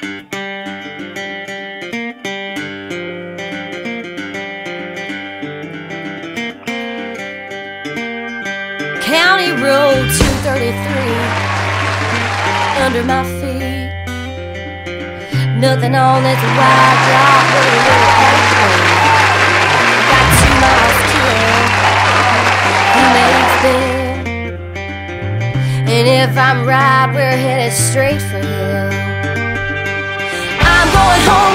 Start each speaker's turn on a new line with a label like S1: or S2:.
S1: County Road 233 under my feet. Nothing on this wide rock but a little airplane. Got 2 miles to go. He makes there. And if I'm right, we're headed straight for hell. I'm going home.